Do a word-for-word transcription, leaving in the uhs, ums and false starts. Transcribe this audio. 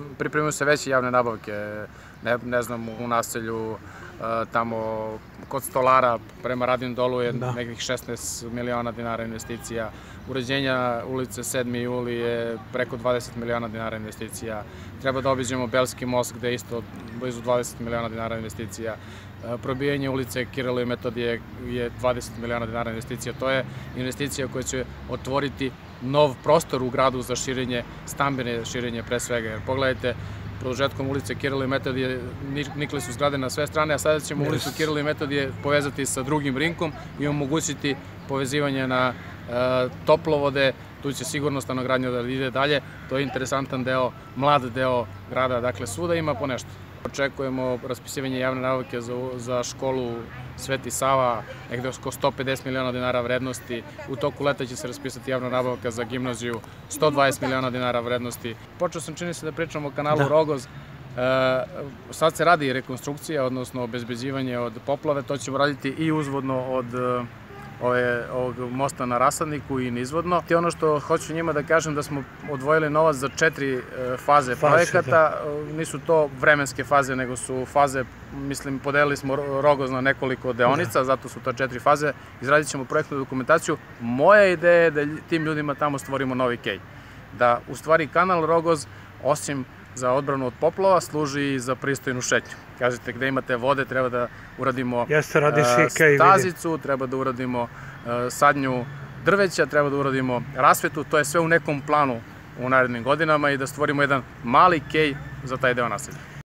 Pripremaju se veće javne nabavke, ne, ne znam, u naselju, tamo kod Stolara prema Radin dolu je da. nekih šesnaest miliona dinara investicija. Uređenja ulice sedmi juli je preko dvadeset miliona dinara investicija. Treba da obiđemo Belski most gde je isto blizu dvadeset miliona dinara investicija. Probijanje ulice Kirilo i Metodije je dvadeset miliona dinara investicija. To je investicija koja će otvoriti nov prostor u gradu za širenje, stambene širenje pre svega. Jer pogledajte, produžetkom ulice Kirilo i Metodije nikle su zgrade na sve strane, a sada ćemo ulicu Kirilo i Metodije povezati sa drugim rinkom i omogućiti povezivanje na toplovode. Tu će sigurno stanogradnja da ide dalje. To je interesantan deo, mlad deo grada, dakle svuda ima po nešto. Očekujemo raspisivanje javne nabavke za, za školu Sveti Sava, negde oko sto pedeset miliona dinara vrednosti. U toku leta će se raspisati javna nabavka za gimnaziju, sto dvadeset miliona dinara vrednosti. Počeo sam, čini se, da pričam o kanalu da. Rogoz. E, sad se radi rekonstrukcija, odnosno obezbeđivanje od poplave. To ćemo raditi i uzvodno od Ove, ovog mosta na Rasadniku i nizvodno. I ono što hoću njima da kažem da smo odvojili novac za četiri e, faze projekata. Da. Nisu to vremenske faze, nego su faze, mislim, podelili smo Rogoz na nekoliko deonica, da. zato su to četiri faze. Izradit ćemo projektnu dokumentaciju. Moja ideja je da tim ljudima tamo stvorimo novi kej. Da, u stvari, kanal Rogoz, osim za odbranu od poplava, služi i za pristojnu šetnju. Kažete, gde imate vode, treba da uradimo stazicu, treba da uradimo sadnju drveća, treba da uradimo rasvetu. To je sve u nekom planu u narednim godinama i da stvorimo jedan mali kej za taj deo naselja.